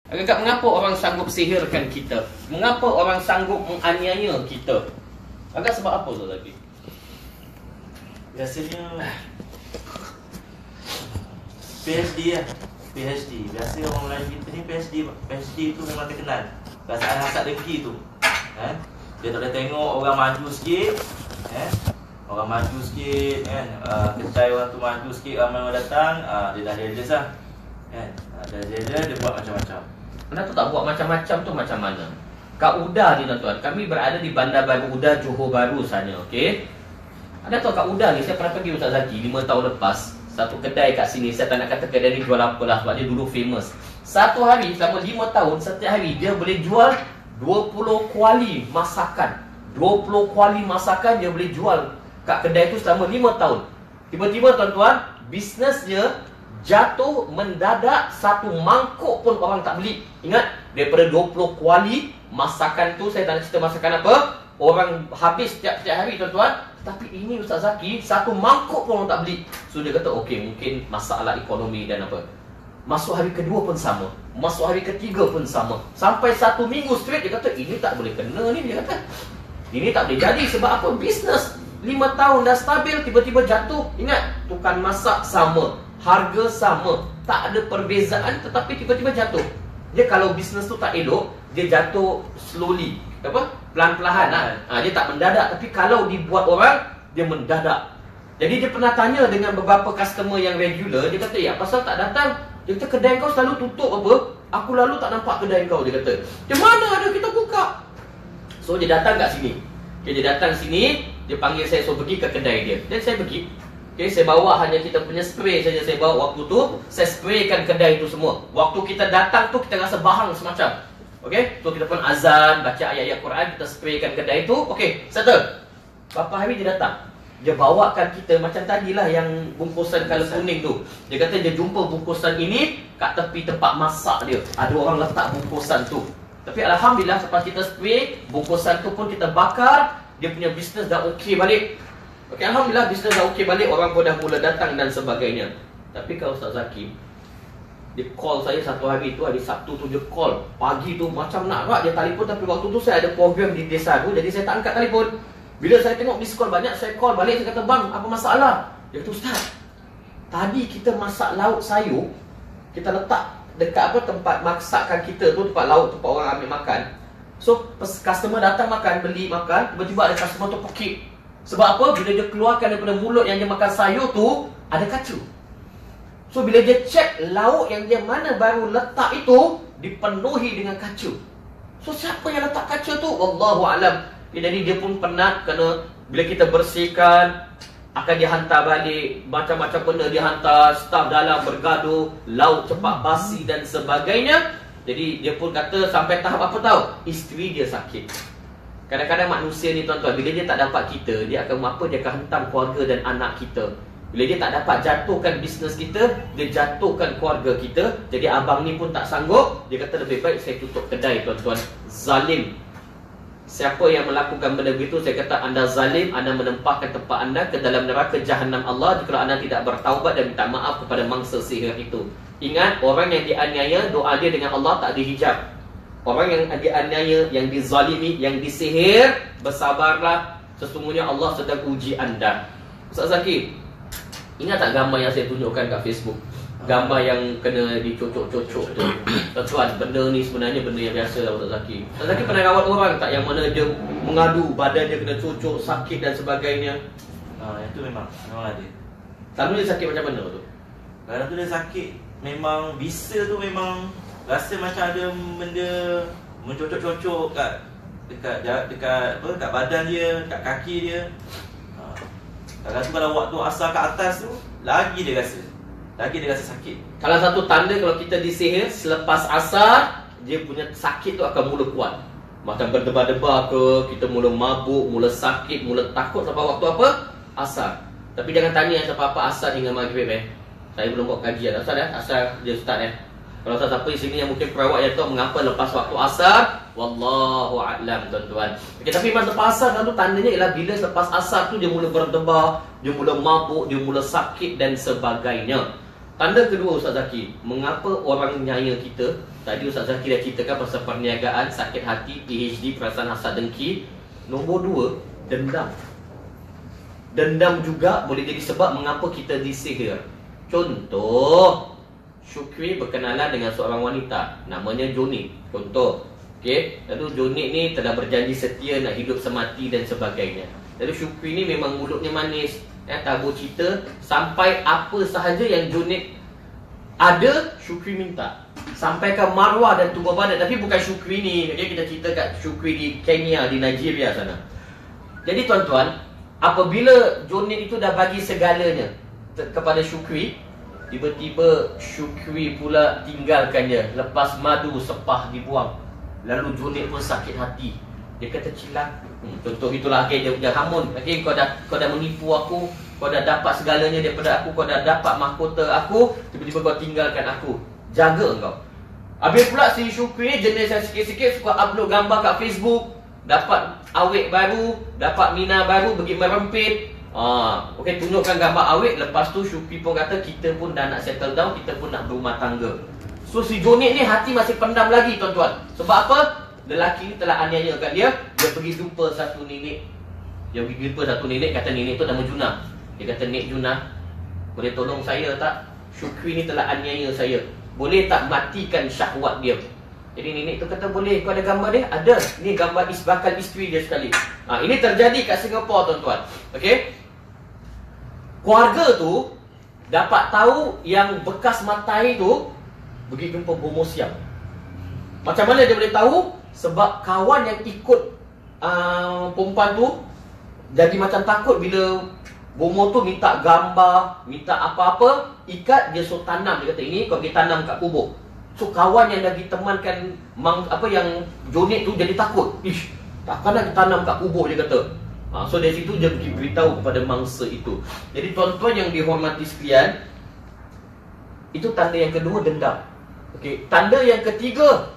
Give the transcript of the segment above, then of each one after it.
Agak mengapa orang sanggup sihirkan kita? Mengapa orang sanggup menganiaya kita? Agak sebab apa tu lagi? Biasanya PhD lah. PhD. Biasa orang Melayu kita ni PhD tu memang terkenal. Perasaan hasad dengki tu. Dia tak boleh tengok orang maju sikit. Orang maju sikit kan. Kedai orang tu maju sikit, ramai orang datang, dia dah jealous lah. Dah jealous, dia buat macam-macam. Anda tu tak buat macam-macam tu macam mana? Kak Uda ni tuan-tuan, kami berada di Bandar Baru Uda, Johor Bahru sana, okey? Anda tahu Kak Uda ni, saya pernah pergi Ustaz Zaki 5 tahun lepas. Satu kedai kat sini, saya tak nak kata kedai ni jual apa lah, sebab dia dulu famous. Satu hari, selama 5 tahun, setiap hari dia boleh jual 20 kuali masakan. 20 kuali masakan dia boleh jual kat kedai tu selama 5 tahun. Tiba-tiba tuan-tuan, bisnes dia jatuh mendadak, satu mangkuk pun orang tak beli. Ingat, daripada 20 kuali masakan tu, saya tak nak cerita masakan apa, orang habis setiap hari tuan-tuan. Tapi ini Ustaz Zaki, satu mangkuk pun orang tak beli. So dia kata okey, mungkin masalah ekonomi dan apa. Masuk hari kedua pun sama, masuk hari ketiga pun sama. Sampai 1 minggu straight dia kata ini tak boleh kena ni. Dia kata ini tak boleh jadi. Sebab apa? Bisnes 5 tahun dah stabil, tiba-tiba jatuh. Ingat, tukang masak sama, harga sama, tak ada perbezaan, tetapi tiba-tiba jatuh. Dia kalau bisnes tu tak elok, dia jatuh slowly, apa? Pelan-pelan lah. Dia tak mendadak. Tapi kalau dibuat orang, dia mendadak. Jadi dia pernah tanya dengan beberapa customer yang regular. Dia kata, ya pasal tak datang? Dia kata, kedai kau selalu tutup apa? Aku lalu tak nampak kedai kau. Dia kata, macam mana ada kita buka? So dia datang kat sini. Okay, dia datang sini, dia panggil saya, so pergi ke kedai dia. Dan saya pergi. Okay, saya bawa hanya kita punya spray saja. Saya bawa waktu tu, saya spraykan kedai tu semua. Waktu kita datang tu, kita rasa bahang semacam. Okay, so kita pun azan, baca ayat-ayat Quran, kita spraykan kedai tu. Okay, settle. Berapa hari dia datang? Dia bawakan kita macam tadilah yang bungkusan colour kuning tu. Dia kata dia jumpa bungkusan ini kat tepi tempat masak dia. Ada orang letak bungkusan tu. Tapi Alhamdulillah, lepas kita spray, bungkusan tu pun kita bakar, dia punya bisnes dah okey balik. Okey, Alhamdulillah bisnes dah okey balik, orang pun dah mula datang dan sebagainya. Tapi kalau Ustaz Zaki, dia call saya satu hari tu, hari Sabtu tu dia call. Pagi tu macam nak rak dia telefon, tapi waktu tu saya ada program di desa tu, jadi saya tak angkat telefon. Bila saya tengok miss call banyak, saya call balik, saya kata, bang, apa masalah? Dia kata, Ustaz, tadi kita masak lauk sayur, kita letak dekat apa tempat masakan kita tu, tempat lauk, tempat orang ambil makan. So, customer datang makan, beli makan, tiba-tiba ada customer tu pekik. Sebab apa? Bila dia keluarkan daripada mulut yang dia makan sayur tu, ada kacu. So, bila dia cek lauk yang dia mana baru letak itu, dipenuhi dengan kacu. So, siapa yang letak kacu tu? Wallahualam. Jadi dia pun penat kerana bila kita bersihkan, akan dihantar balik, macam-macam benda dihantar, staf dalam bergaduh, lauk cepat basi dan sebagainya. Jadi dia pun kata sampai tahap apa tahu? Isteri dia sakit. Kadang-kadang manusia ni tuan-tuan, bila dia tak dapat kita, dia akan apa? Dia akan hentam keluarga dan anak kita. Bila dia tak dapat jatuhkan bisnes kita, dia jatuhkan keluarga kita. Jadi abang ni pun tak sanggup. Dia kata lebih baik saya tutup kedai tuan-tuan. Zalim. Siapa yang melakukan benda begitu, saya kata anda zalim, anda menempahkan tempat anda ke dalam neraka jahanam Allah jika anda tidak bertaubat dan minta maaf kepada mangsa sihir itu. Ingat, orang yang dianiaya, doa dia dengan Allah tak dihijab. Orang yang dianiaya, yang dizalimi, yang disihir, bersabarlah, sesungguhnya Allah sedang uji anda. Ustaz Zaki, ingat tak gambar yang saya tunjukkan kat Facebook? Gambar yang kena dicocok-cocok tu. Tuan-tuan, benda ni sebenarnya benda yang biasa lah Ustaz Zaki. Ustaz Zaki pernah rawat orang tak yang mana dia mengadu badan dia kena cocok, sakit dan sebagainya? Itu memang ada. Selalu dia sakit macam mana tu? Kadang tu dia sakit, memang bisa tu memang rasa macam ada benda mencocok-cocok dekat badan dia, dekat kaki dia. Kadang tu kalau waktu asar kat atas tu, lagi dia rasa sakit. Salah satu tanda kalau kita disihir, selepas asar, dia punya sakit tu akan mula kuat. Macam berdebar-debar ke, kita mula mabuk, mula sakit, mula takut sampai waktu apa? Asar. Tapi jangan tanya apa-apa asar hingga maghrib Saya belum buat kajian. Asar dia start Kalau siapa di sini yang mungkin perawat yang tahu mengapa lepas waktu asar, wallahu a'lam tuan-tuan. Okay, tapi masa lepas asar tu tandanya ialah bila lepas asar tu dia mula berdebar, dia mula mabuk, dia mula sakit dan sebagainya. Tanda kedua Ustaz Zaki, mengapa orang nyaya kita Tadi Ustaz Zaki dah ceritakan pasal perniagaan, sakit hati, PhD, perasaan hasad dengki. Nombor 2, dendam. Dendam juga boleh jadi sebab mengapa kita disihir. Contoh, Syukri berkenalan dengan seorang wanita, namanya Jonik. Contoh, okey, lalu Jonik ni telah berjanji setia nak hidup semati dan sebagainya. Lalu Syukri ni memang mulutnya manis, tabur cerita sampai apa sahaja yang Jonik ada, Syukri minta. Sampai ke maruah dan tubuh badan. Tapi bukan Syukri ni, okay? Kita cerita kat Syukri di Kenya, di Nigeria sana. Jadi tuan-tuan, apabila Jonik itu dah bagi segalanya kepada Syukri, tiba-tiba Syukri pula tinggalkan dia. Lepas madu sepah dibuang. Lalu Jonik pun sakit hati. Dia kata cilak. Contoh itulah, okay, dia hamun. Okay, kau dah menipu aku, kau dah dapat segalanya daripada aku, kau dah dapat mahkota aku, tiba-tiba kau tinggalkan aku. Jaga kau. Habis pula si Syukri jenis yang sikit-sikit suka upload gambar kat Facebook, dapat awet baru, dapat mina baru, pergi merempit. Okey, tunjukkan gambar awet. Lepas tu Syukri pun kata kita pun dah nak settle down, kita pun nak berumah tangga. So si Jonik ni hati masih pendam lagi tuan-tuan. Sebab apa? Lelaki ni telah aniaya kat dia. Dia pergi jumpa satu nenek. Dia pergi jumpa satu nenek, kata nenek tu nama Junah. Dia kata, Nek Junah, boleh tolong saya tak? Syukri ni telah aniaya saya. Boleh tak matikan syahwat dia? Jadi nenek tu kata, boleh. Kau ada gambar dia? Ada. Ni gambar bakal isteri dia sekali. Ini terjadi kat Singapura tuan-tuan. Okey. Keluarga tu dapat tahu yang bekas matai tu pergi jumpa bomo siam. Macam mana dia boleh tahu? Sebab kawan yang ikut perempuan tu jadi macam takut bila bomo tu minta gambar, minta apa-apa, ikat, dia suruh tanam. Dia kata, ini kau pergi tanam kat kubur. So kawan yang lagi temankan yang Jonik tu jadi takut. Ish, takkan nak tanam kat kubur, dia kata. So dari situ dia pergi beritahu kepada mangsa itu. Jadi tuan-tuan yang dihormati sekalian, itu tanda yang kedua, dendam. Okey, tanda yang ketiga,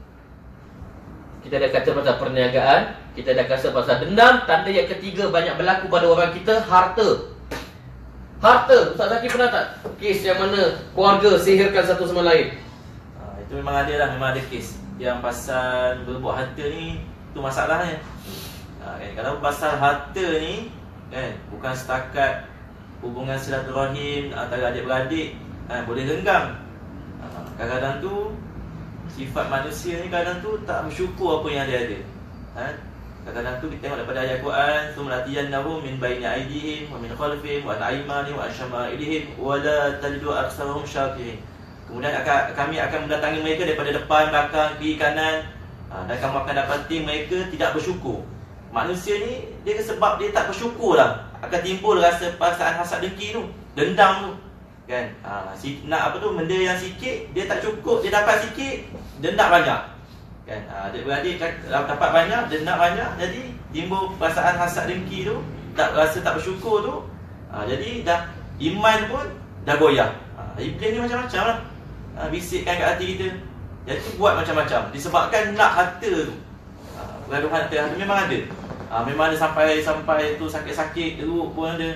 kita dah kata pasal perniagaan, kita dah kata pasal dendam. Tanda yang ketiga banyak berlaku pada orang kita, harta. Harta, Ustaz Zaki pernah tak kes yang mana keluarga sihirkan satu sama lain? Itu memang ada lah, memang ada kes yang pasal berebut harta ni, tu masalahnya. Kalau pasal harta ni kan, bukan setakat hubungan silaturahim antara adik-beradik, boleh renggang. Kadang-kadang tu sifat manusia ni kadang tu tak bersyukur apa yang dia ada. Kadang-kadang tu kita tengok daripada ayat Quran, "Tsumma latiyannahum min baini aydihim wa min khalfihim wa an aymanihim wa an syama'ilihim wa la tajidu aktsarahum syakirin." Kemudian kami akan mendatangi mereka daripada depan, belakang, kiri, kanan, dan kamu akan dapati mereka tidak bersyukur. Manusia ni dia sebab dia tak bersyukur lah, akan timbul rasa perasaan hasad dengki tu, dendam tu. Kan? Nak apa tu, benda yang sikit dia tak cukup, dia dapat sikit, dia nak banyak. Kan? Adik-beradik dapat banyak, dia nak banyak, jadi timbul perasaan hasad dengki tu, rasa tak bersyukur tu. Jadi dah iman pun dah goyah. Iblis ni macam-macam lah, bisikkan kat hati kita. Jadi buat macam-macam disebabkan nak harta tu. Gaduhan harta memang ada. Memang ada sampai tu sakit-sakit teruk pun ada.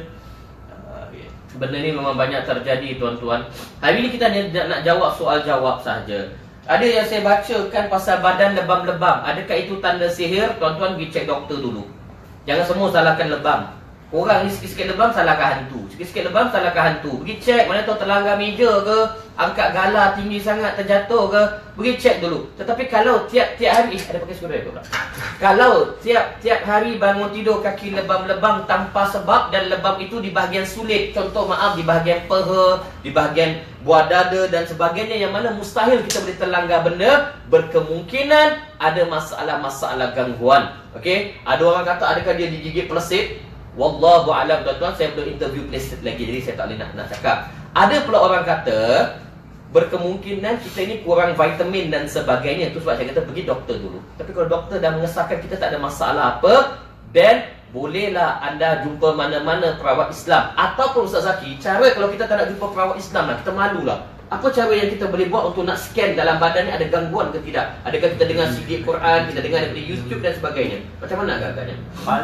Benda ni memang banyak terjadi tuan-tuan. Hari ni kita nak jawab soal jawab sahaja. Ada yang saya bacakan pasal badan lebam-lebam. Adakah itu tanda sihir? Tuan-tuan pergi cek doktor dulu. Jangan semua salahkan lebam. Orang ni sikit-sikit lebam salahkan hantu, sikit-sikit lebam salahkan hantu. Pergi cek, mana tahu terlanggar meja ke, angkat galah tinggi sangat terjatuh ke, pergi cek dulu. Tetapi kalau tiap-tiap hari, ada pakai skrudraiver pula. Kalau tiap-tiap hari bangun tidur kaki lebam-lebam tanpa sebab, dan lebam itu di bahagian sulit, contoh di bahagian peha, di bahagian buah dada dan sebagainya, yang mana mustahil kita boleh terlanggar benda, berkemungkinan ada masalah-masalah gangguan. Okey, ada orang kata adakah dia digigit pelesit? Wallahu a'lam tuan-tuan, saya belum interview pelesit lagi, jadi saya tak boleh nak cakap. Ada pula orang kata berkemungkinan kita ini kurang vitamin dan sebagainya. Itu sebab saya kata pergi doktor dulu. Tapi kalau doktor dah mengesahkan kita tak ada masalah apa, then bolehlah anda jumpa mana-mana perawat Islam. Ataupun Ustaz Zaki, cara kalau kita tak nak jumpa perawat Islam lah, kita malulah. Apa cara yang kita boleh buat untuk nak scan dalam badan ni ada gangguan ke tidak? Adakah kita dengar CD Quran, kita dengar daripada YouTube dan sebagainya? Macam mana agak-agaknya?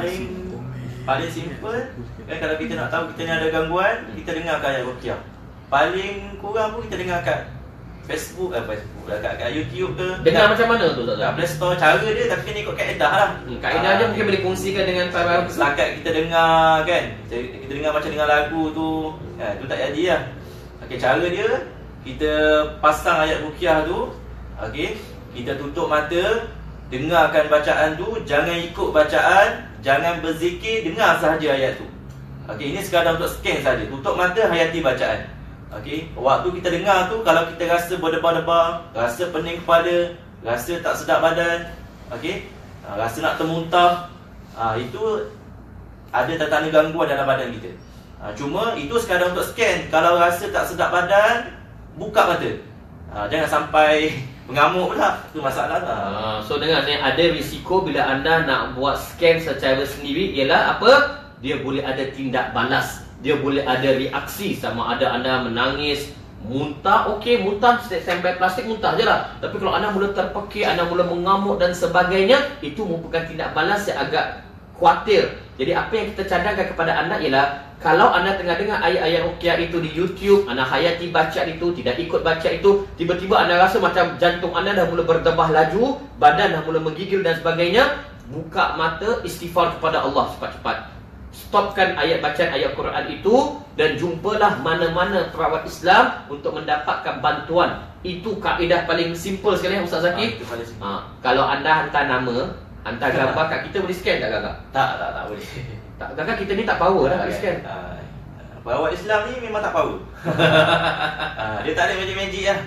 Paling simple kan, kalau kita nak tahu kita ni ada gangguan, kita dengar ayat ruqyah. Paling kurang pun kita dengar kat Facebook, kat YouTube ke. Dengar macam mana tu Ustaz? Kat Play Store cara dia, tapi kena ikut kaedah lah. Kaedah dia mungkin boleh kongsikan dengan para setakat kita dengar kan. Kita dengar macam dengar lagu tu, tu tak jadi lah. Okey, cara dia kita pasang ayat ruqyah tu, okey, kita tutup mata, dengarkan bacaan tu, jangan ikut bacaan, jangan berzikir, dengar sahaja ayat tu. Okey, ini sekadar untuk scan saja. Tutup mata, hayati bacaan. Okey, waktu kita dengar tu, kalau kita rasa berdebar-debar, rasa pening kepala, rasa tak sedap badan, okey, rasa nak termuntah, itu ada tanda-tanda gangguan dalam badan kita. Cuma itu sekadar untuk scan. Kalau rasa tak sedap badan, buka mata. Jangan sampai mengamuk pula, itu masalah lah. So dengar ni, ada risiko bila anda nak buat scan secara sendiri ialah apa? Dia boleh ada tindak balas. Dia boleh ada reaksi, sama ada anda menangis, muntah. Okey, muntah sampai plastik, muntah je lah. Tapi kalau anda mula terpekik, anda mula mengamuk dan sebagainya, itu merupakan tindak balas yang agak khawatir. Jadi apa yang kita cadangkan kepada anda ialah, kalau anda tengah dengar ayat-ayat ruqyah itu di YouTube, anda hayati bacaan itu, tidak ikut bacaan itu, tiba-tiba anda rasa macam jantung anda dah mula berdebah laju, badan dah mula menggigil dan sebagainya, buka mata, istighfar kepada Allah cepat-cepat. Stopkan ayat bacaan ayat Quran itu dan jumpalah mana-mana perawat Islam untuk mendapatkan bantuan. Itu kaedah paling simple sekali Ustaz Zaki. Kalau anda hantar nama, hantar gambar kat kita, boleh scan tak kakak? Tak boleh. Tak, kakak kita ni tak power lah scan. Perawat Islam ni memang tak power. Dia tak ada magic-magic lah.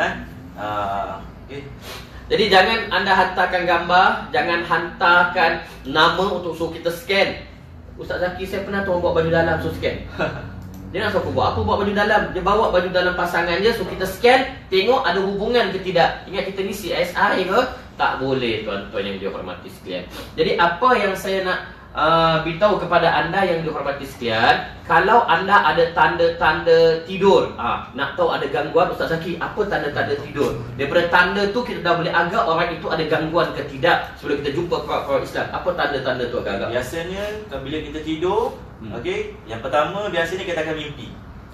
Okay. Jadi jangan anda hantarkan gambar, jangan hantarkan nama untuk suruh kita scan. Ustaz Zaki, saya pernah tuan bawa baju dalam suruh scan. Dia nak suruh aku buat apa, bawa baju dalam. Dia bawa baju dalam pasangan dia, suruh kita scan, tengok ada hubungan ke tidak. Ingat kita ni CSI ke? Tak boleh tuan-tuan yang dihormati sekalian. Jadi apa yang saya nak beritahu kepada anda yang dihormati sekalian, kalau anda ada tanda-tanda tidur, nak tahu ada gangguan, Ustaz Zaki, apa tanda-tanda tidur? Daripada tanda tu kita dah boleh agak orang itu ada gangguan ke tidak sebelum kita jumpa perawat Islam. Apa tanda-tanda tu agak-agak? Biasanya bila kita tidur, okey, yang pertama biasanya kita akan mimpi.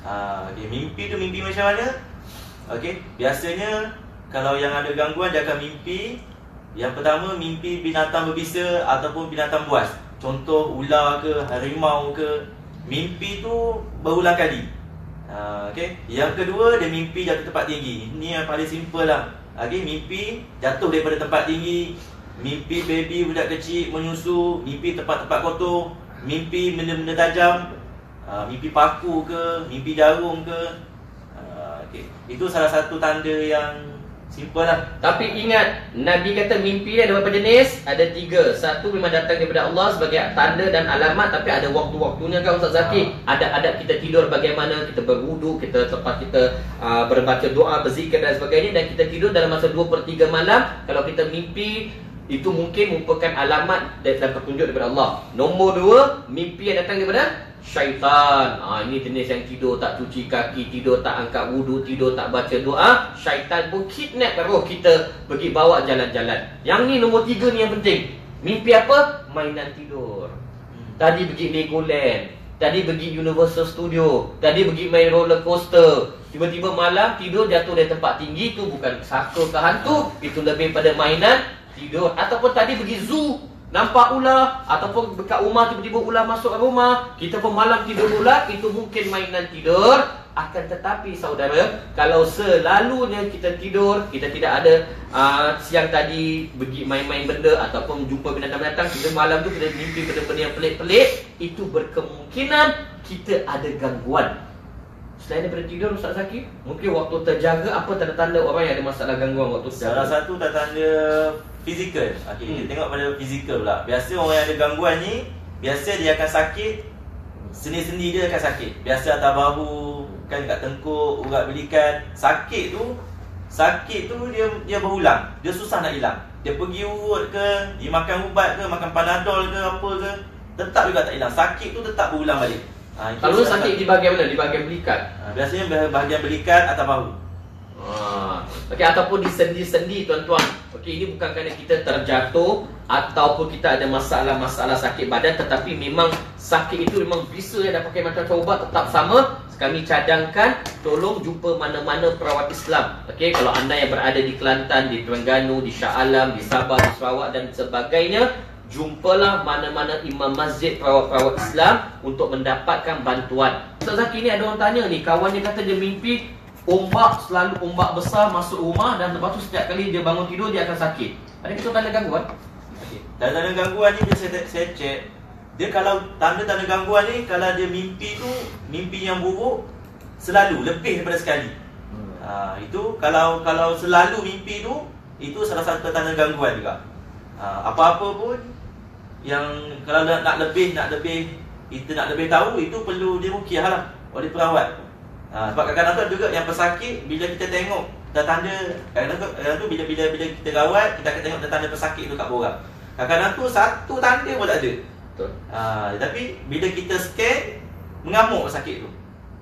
Mimpi tu mimpi macam mana? Okey, biasanya kalau yang ada gangguan dia akan mimpi. Yang pertama, mimpi binatang berbisa ataupun binatang buas. Contoh ular ke, harimau ke. Mimpi tu berulang kali. Okay. Yang kedua, dia mimpi jatuh tempat tinggi. Ini yang paling simple lah. Okay. Mimpi jatuh daripada tempat tinggi, mimpi baby budak kecil menyusu, mimpi tempat-tempat kotor, mimpi benda-benda tajam, mimpi paku ke, mimpi jarum ke. Okay. Itu salah satu tanda yang simple lah. Tapi ingat, Nabi kata mimpi ada berapa jenis? Ada 3. Satu memang datang daripada Allah sebagai tanda dan alamat, tapi ada waktu-waktunya kan Ustaz Zaki. Ada adab kita tidur bagaimana, kita berwuduk, kita tempat kita berbaca doa, berzikir dan sebagainya. Dan kita tidur dalam masa 2/3 malam. Kalau kita mimpi, itu mungkin merupakan alamat dan petunjuk daripada Allah. Nombor 2, mimpi yang datang daripada syaitan. Ini jenis yang tidur tak cuci kaki, tidur tak angkat wudu, tidur tak baca doa. Syaitan pun kidnap roh kita, pergi bawa jalan-jalan. Yang ni nombor 3 ni yang penting. Mimpi apa? Mainan tidur. Tadi pergi Legoland, tadi pergi Universal Studio, tadi pergi main roller coaster. Tiba-tiba malam tidur jatuh dari tempat tinggi. Itu bukan saka ke hantu, itu lebih pada mainan tidur. Ataupun tadi pergi zoo, nampak ular, ataupun dekat rumah tiba-tiba ular masuk ke rumah, kita pun malam tidur ular, itu mungkin mainan tidur. Akan tetapi saudara, kalau selalunya kita tidur, kita tidak ada siang tadi pergi main-main benda ataupun jumpa binatang-binatang, kita malam tu kita mimpi benda-benda yang pelik-pelik, itu berkemungkinan kita ada gangguan. Selain daripada tidur Ustaz Zaki, mungkin waktu terjaga, apa tanda-tanda orang yang ada masalah gangguan waktu terjaga? Salah satu tanda fizikal. Kita tengok pada fizikal pula. Biasa orang yang ada gangguan ni, biasa dia akan sakit, sendi-sendi dia akan sakit. Biasa atas bahu, kan kat tengkuk, urat belikan. Sakit tu dia berulang. Dia susah nak hilang. Dia pergi urut ke, dia makan ubat ke, makan panadol ke, apa ke, tetap juga tak hilang. Sakit tu tetap berulang balik. Kalau sakit di bahagian mana? Di bahagian belikat? Biasanya bahagian belikat atau bahu. Okey, ataupun di sendi-sendi tuan-tuan. Okey, ini bukan kerana kita terjatuh ataupun kita ada masalah-masalah sakit badan, tetapi memang sakit itu memang bisa dah pakai macam-macam ubat tetap sama. kami cadangkan tolong jumpa mana-mana perawat Islam. Okey, kalau anda yang berada di Kelantan, di Terengganu, di Shah Alam, di Sabah, di Sarawak dan sebagainya, jumpalah mana-mana imam masjid perawat-perawat Islam untuk mendapatkan bantuan. Ustaz Zaki ni ada orang tanya ni, kawannya kata dia mimpi ombak, selalu ombak besar masuk rumah dan lepas tu setiap kali dia bangun tidur dia akan sakit. Ada kita tanda gangguan? Okey. Tanda-tanda gangguan ni saya cek. Dia kalau tanda-tanda gangguan ni, kalau dia mimpi tu mimpi yang buruk selalu lebih daripada sekali. Itu kalau selalu mimpi tu, itu salah satu tanda gangguan juga. Apa-apa pun yang kalau nak lebih kita nak lebih tahu, itu perlu diruqyah lah oleh perawat. Sebab kadang-kadang tu juga yang pesakit, bila kita tengok tanda, kadang-kadang tu bila kita rawat, kita akan tengok tanda pesakit tu kat orang. Kadang-kadang tu satu tanda pun tak ada. Betul. Tapi bila kita scan, mengamuk sakit tu.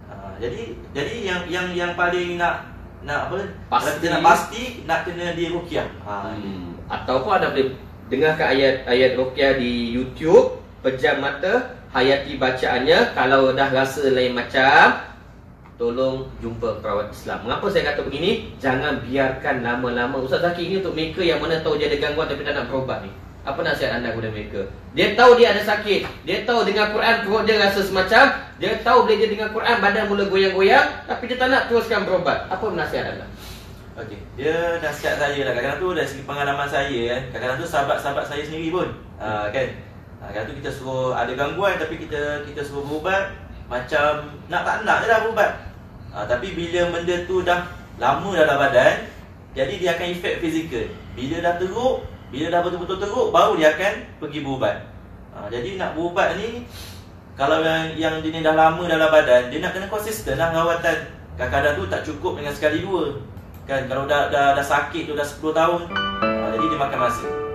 Jadi yang paling nak apa? Pasti. Kita nak pasti nak kena diruqyah. Ataupun anda boleh dengarkan ayat ruqyah di YouTube, pejam mata, hayati bacaannya. Kalau dah rasa lain macam, tolong jumpa perawat Islam. Mengapa saya kata begini? Jangan biarkan lama-lama. Ustaz Zaki, ini untuk mereka yang mana tahu dia ada gangguan tapi tak nak berobat ni. Apa nasihat anda kepada mereka? Dia tahu dia ada sakit, dia tahu dengar Quran perut dia rasa semacam, dia tahu bila dia dengar Quran badan mula goyang-goyang, tapi dia tak nak teruskan berobat. Apa nasihat anda? Okey, dia nasihat saya lah. Kadang-kadang tu dari segi pengalaman saya kan, kadang-kadang tu sahabat-sahabat saya sendiri pun kan, kadang tu kita suruh ada gangguan tapi kita suruh berubat, macam nak tak nak je lah berubat. Tapi bila benda tu dah lama dalam badan, jadi dia akan efek fizikal. Bila dah teruk, bila dah betul-betul teruk, baru dia akan pergi berubat. Jadi nak berubat ni, kalau yang dia ni dah lama dalam badan, dia nak kena konsisten lah rawatan. Kadang-kadang tu tak cukup dengan sekali dua kan. Kalau dah sakit tu dah 10 tahun, jadi dia makan masa.